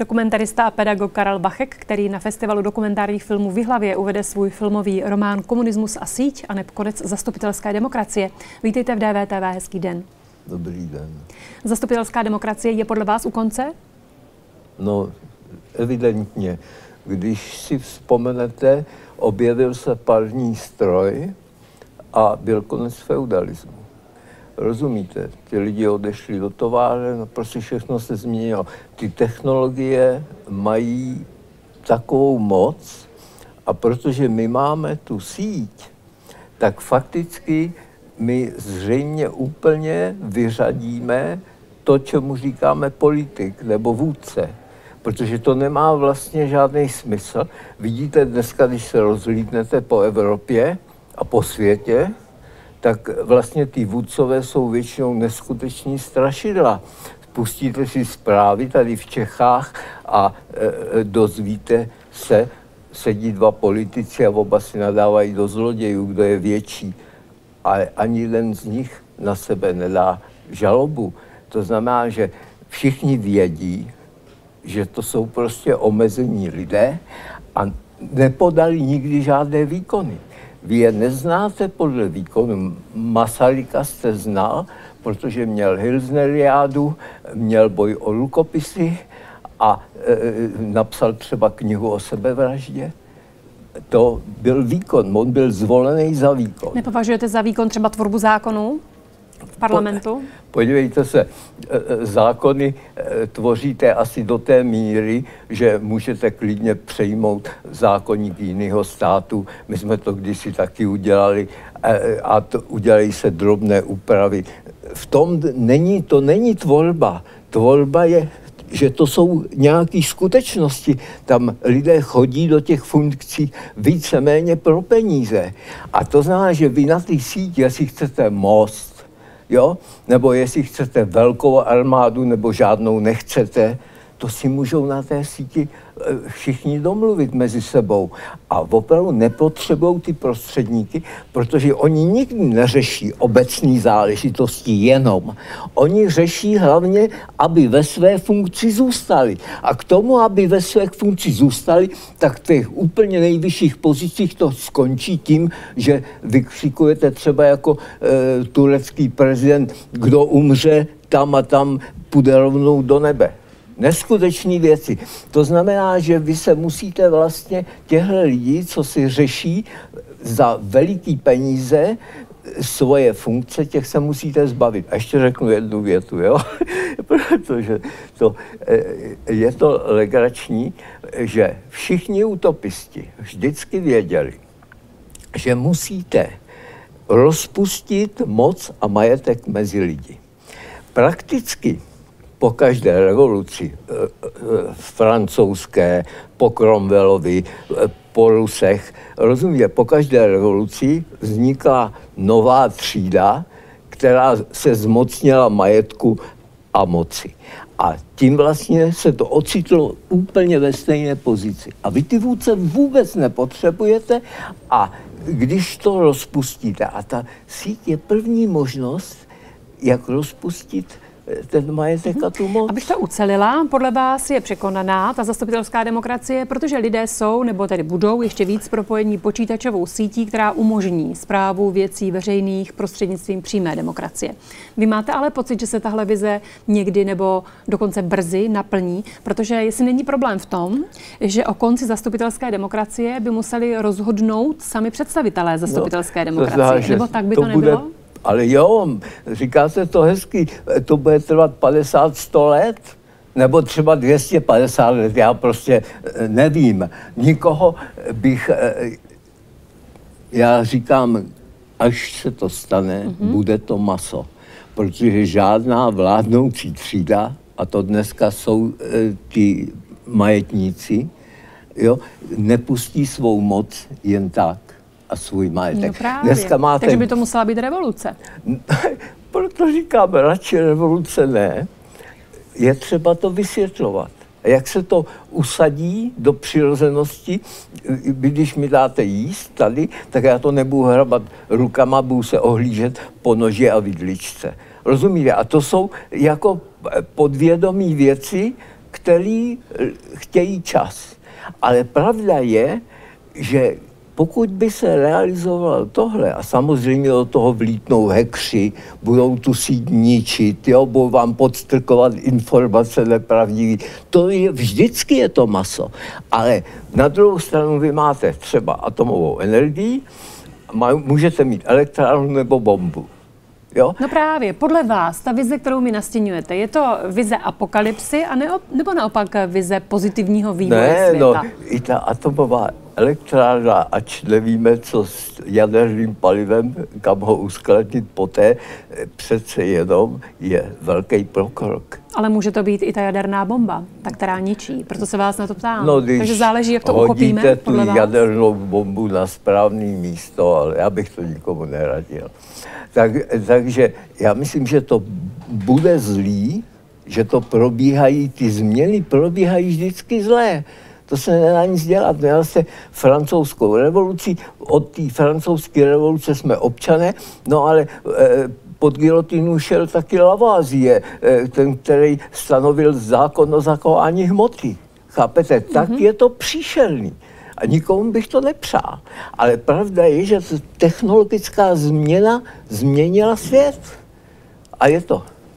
Dokumentarista a pedagog Karel Bachek, který na festivalu dokumentárních filmů v Jihlavě uvede svůj filmový román Komunismus a síť a neb konec zastupitelské demokracie. Vítejte v DVTV, hezký den. Dobrý den. Zastupitelská demokracie je podle vás u konce? No, evidentně. Když si vzpomenete, objevil se parní stroj a byl konec feudalismu. Rozumíte? Ty lidi odešli do továren, prostě všechno se změnilo. Ty technologie mají takovou moc a protože my máme tu síť, tak fakticky my zřejmě úplně vyřadíme to, čemu říkáme politik nebo vůdce. Protože to nemá vlastně žádný smysl. Vidíte dneska, když se rozhlídnete po Evropě a po světě, tak vlastně ty vůdcové jsou většinou neskuteční strašidla. Pustíte si zprávy tady v Čechách a dozvíte se, sedí dva politici a oba si nadávají do zlodějů, kdo je větší. Ale ani jeden z nich na sebe nedá žalobu. To znamená, že všichni vědí, že to jsou prostě omezení lidé a nepodali nikdy žádné výkony. Vy je neznáte podle výkonu. Masaryka jste znal, protože měl Hilsneriádu, měl boj o rukopisy a napsal třeba knihu o sebevraždě. To byl výkon, on byl zvolený za výkon. Nepovažujete za výkon třeba tvorbu zákonů v parlamentu? Podívejte se, zákony tvoříte asi do té míry, že můžete klidně přejmout zákoník jiného státu. My jsme to kdysi taky udělali a udělají se drobné úpravy. V tom to není tvorba. Tvorba je, že to jsou nějaké skutečnosti. Tam lidé chodí do těch funkcí víceméně pro peníze. A to znamená, že vy na té síti, jestli chcete most, jo? Nebo jestli chcete velkou armádu, nebo žádnou nechcete, to si můžou na té síti všichni domluvit mezi sebou. A opravdu nepotřebují ty prostředníky, protože oni nikdy neřeší obecné záležitosti jenom. Oni řeší hlavně, aby ve své funkci zůstali. A k tomu, aby ve své funkci zůstali, tak v těch úplně nejvyšších pozicích to skončí tím, že vykřikujete třeba jako turecký prezident, kdo umře tam a tam, půjde rovnou do nebe. Neskutečné věci. To znamená, že vy se musíte vlastně těchto lidí, co si řeší za veliký peníze svoje funkce, těch se musíte zbavit. A ještě řeknu jednu větu, jo? Protože je to legrační, že všichni utopisti vždycky věděli, že musíte rozpustit moc a majetek mezi lidi. Prakticky po každé revoluci, francouzské, po Cromwellovi, po Rusech, rozumíte, po každé revoluci vznikla nová třída, která se zmocnila majetku a moci. A tím vlastně se to ocitlo úplně ve stejné pozici. A vy ty vůdce vůbec nepotřebujete a když to rozpustíte, a ta síť je první možnost, jak rozpustit ten majetek a tu moc. Abych to ucelila, podle vás je překonaná ta zastupitelská demokracie, protože lidé jsou, nebo tedy budou ještě víc propojení počítačovou sítí, která umožní správu věcí veřejných prostřednictvím přímé demokracie. Vy máte ale pocit, že se tahle vize někdy nebo dokonce brzy naplní, protože jestli není problém v tom, že o konci zastupitelské demokracie by museli rozhodnout sami představitelé zastupitelské demokracie. Nebo tak by to nebylo? Ale jo, říkáte to hezky, to bude trvat 50-100 let, nebo třeba 250 let, já prostě nevím. Nikoho já říkám, až se to stane, bude to maso. Protože žádná vládnoucí třída, a to dneska jsou ti majetníci, jo, nepustí svou moc jen tak. A svůj majetek. No právě. Dneska máte... Takže by to musela být revoluce. Proto říkám, radši revoluce ne. Je třeba to vysvětlovat. A jak se to usadí do přirozenosti, když mi dáte jíst tady, tak já to nebudu hrabat rukama, budu se ohlížet po noži a vidličce. Rozumíte? A to jsou jako podvědomí věci, který chtějí čas. Ale pravda je, že pokud by se realizovalo tohle, a samozřejmě do toho vlítnou hackři, budou tu síť ničit, jo, budou vám podstrkovat informace nepravdivý, to je, vždycky je to maso. Ale na druhou stranu vy máte třeba atomovou energii, můžete mít elektrárnu nebo bombu. Jo? No právě, podle vás, ta vize, kterou mi nastěňujete, je to vize apokalypsy nebo naopak vize pozitivního vývoje světa? No, i ta atomová elektrárna, ač nevíme, co s jaderným palivem, kam ho uskladnit poté, přece jenom je velký pokrok. Ale může to být i ta jaderná bomba, ta, která ničí. Proto se vás na to ptám. No, takže záleží, jak to uchopíme. Hodíte tu jadernou bombu na správné místo, ale já bych to nikomu neradil. Takže já myslím, že to bude zlý, že to probíhají, ty změny probíhají vždycky zlé. To se nedá nic dělat. Měla se francouzskou revoluci, od té francouzské revoluce jsme občané, no ale pod gilotinu šel taky Lavoisier, ten, který stanovil zákon o zachování hmoty. Chápete? Tak je to příšerný. A nikomu bych to nepřál. Ale pravda je, že technologická změna změnila svět. A je to.